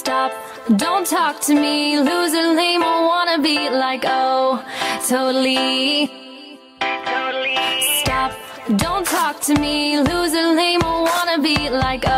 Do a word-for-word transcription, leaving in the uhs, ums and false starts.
Stop, don't talk to me, loser, lame, or wanna be like, oh, totally. Stop, don't talk to me, loser, lame, or wanna be like, oh.